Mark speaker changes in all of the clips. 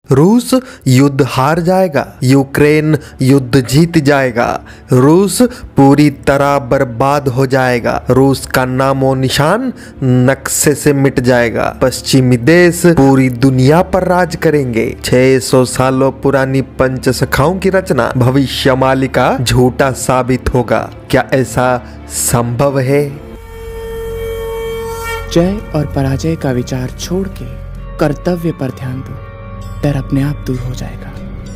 Speaker 1: रूस युद्ध हार जाएगा, यूक्रेन युद्ध जीत जाएगा, रूस पूरी तरह बर्बाद हो जाएगा, रूस का नामो निशान नक्शे से मिट जाएगा, पश्चिमी देश पूरी दुनिया पर राज करेंगे। 600 सालों पुरानी पंचसखाओं की रचना भविष्यवाणी झूठा साबित होगा। क्या ऐसा संभव है?
Speaker 2: जय और पराजय का विचार छोड़ के कर्तव्य पर ध्यान दो, डर अपने आप दूर हो जाएगा।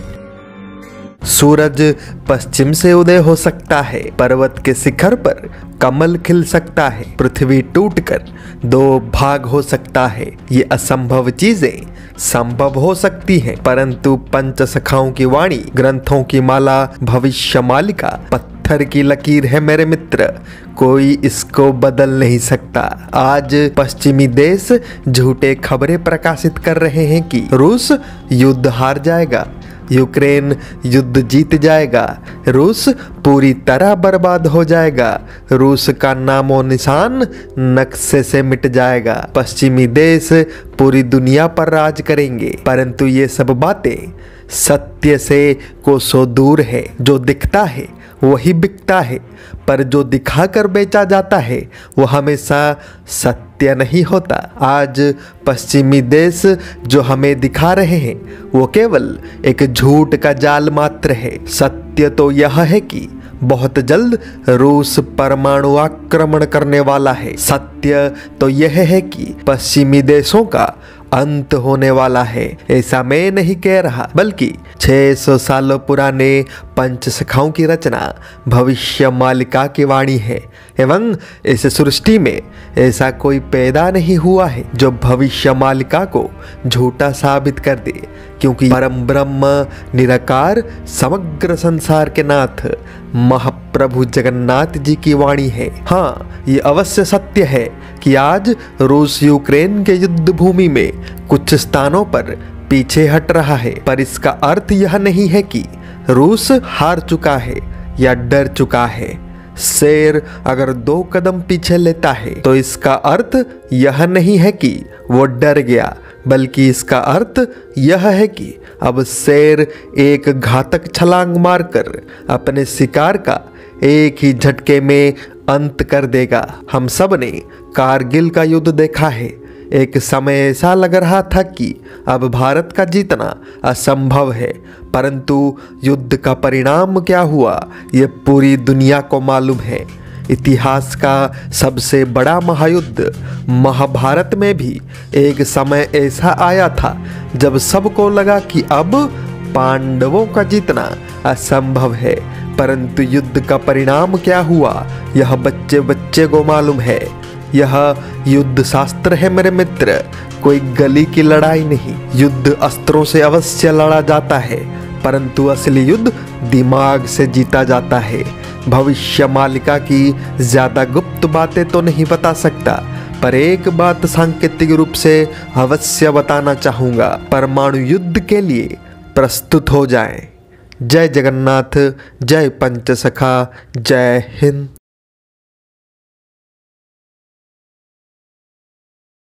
Speaker 1: सूरज पश्चिम से उदय हो सकता है, पर्वत के शिखर पर कमल खिल सकता है, पृथ्वी टूटकर 2 भाग हो सकता है। ये असंभव चीजें संभव हो सकती हैं, परंतु पंचसखाओं की वाणी, ग्रंथों की माला, भविष्यवाणी पत्थर की लकीर है मेरे मित्र, कोई इसको बदल नहीं सकता। आज पश्चिमी देश झूठे खबरें प्रकाशित कर रहे हैं कि रूस युद्ध हार जाएगा, यूक्रेन युद्ध जीत जाएगा, रूस पूरी तरह बर्बाद हो जाएगा, रूस का नामो निशान नक्शे से मिट जाएगा, पश्चिमी देश पूरी दुनिया पर राज करेंगे। परंतु ये सब बातें सत्य से कोसों दूर है। जो दिखता है वही बिकता है, पर जो दिखाकर बेचा जाता है वो हमेशा सत्य नहीं होता। आज पश्चिमी देश जो हमें दिखा रहे हैं वो केवल एक झूठ का जाल मात्र है। सत्य तो यह है कि बहुत जल्द रूस परमाणु आक्रमण करने वाला है। सत्य तो यह है कि पश्चिमी देशों का अंत होने वाला है। ऐसा मैं नहीं कह रहा, बल्कि 600 सालों पुराने पंचसखाओं की रचना भविष्यवाणी की वाणी है। एवं इस सृष्टि में ऐसा कोई पैदा नहीं हुआ है जो भविष्यवाणी को झूठा साबित कर दे, क्योंकि परम ब्रह्म निराकार समग्र संसार के नाथ महाप्रभु जगन्नाथ जी की वाणी है। हाँ, ये अवश्य सत्य है कि आज रूस यूक्रेन के युद्ध भूमि में कुछ स्थानों पर पीछे हट रहा है, पर इसका अर्थ यह नहीं है कि रूस हार चुका है या डर चुका है। शेर अगर 2 कदम पीछे लेता है तो इसका अर्थ यह नहीं है कि वो डर गया, बल्कि इसका अर्थ यह है कि अब शेर एक घातक छलांग मारकर अपने शिकार का एक ही झटके में अंत कर देगा। हम सब ने कारगिल का युद्ध देखा है। एक समय ऐसा लग रहा था कि अब भारत का जीतना असंभव है, परंतु युद्ध का परिणाम क्या हुआ ये पूरी दुनिया को मालूम है। इतिहास का सबसे बड़ा महायुद्ध महाभारत में भी एक समय ऐसा आया था जब सबको लगा कि अब पांडवों का जीतना असंभव है, परंतु युद्ध का परिणाम क्या हुआ यह बच्चे बच्चे को मालूम है। यह युद्ध शास्त्र है मेरे मित्र, कोई गली की लड़ाई नहीं। युद्ध अस्त्रों से अवश्य लड़ा जाता है, परंतु असली युद्ध दिमाग से जीता जाता है। भविष्यवाणी की ज्यादा गुप्त बातें तो नहीं बता सकता, पर एक बात सांकेतिक रूप से अवश्य बताना चाहूंगा, परमाणु युद्ध के लिए प्रस्तुत हो जाएं। जय जगन्नाथ, जय पंचसखा, जय हिंद।